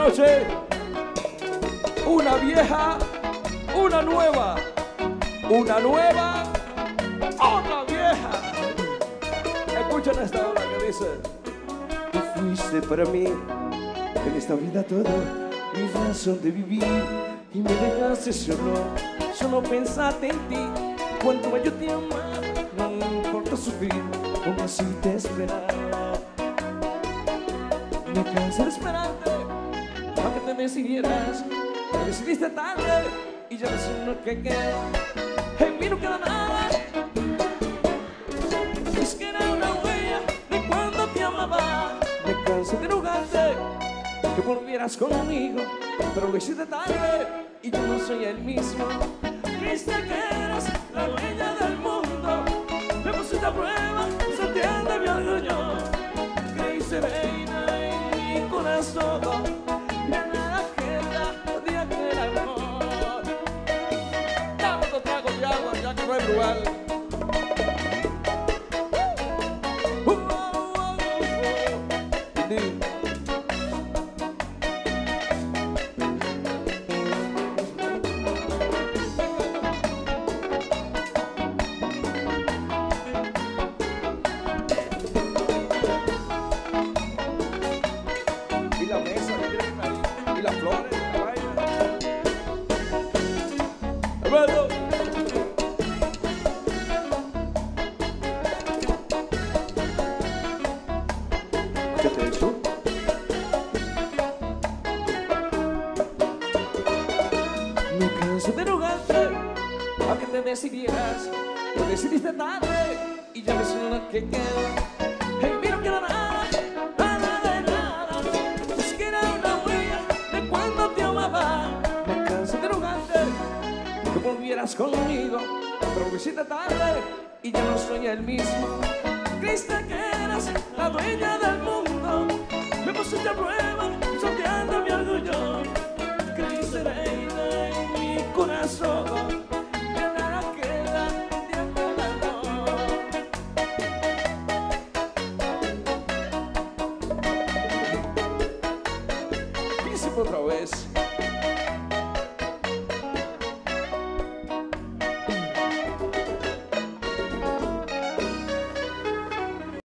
noche. Una vieja, una nueva. Una nueva, otra vieja. Escuchen esta hora que dice: tú fuiste para mí en esta vida todo, mi razón de vivir, y me dejaste solo pensarte en ti. Cuanto yo te amaba, no me importa sufrir, como así te esperaba. Me cansé de esperarte, aunque te decidieras. Te decidiste tarde y ya no sé lo que queda. En mí no queda nada. Es que era una huella de cuando te amaba. Me cansé de rogarte que volvieras conmigo, pero lo hiciste tarde y yo no soy el mismo. Creíste que eras la dueña del mundo, me pusiste a prueba, sentiste mi orgullo. Creíste reina en mi corazón, ya nada queda de aquel amor. Dame otro trago de agua, ya que no hay lugar. Y la mesa que tienen ahí, y las flores, la vaina. Hermano. Escúchate eso. Me canso de rogarte a que te decidieras. Te decidiste tarde y ya ves lo que queda. En mí no queda nada, nada de nada. Es que era una huella de cuando te amaba. Me canso de rogarte que volvieras conmigo, pero lo hiciste tarde y ya no soy el mismo.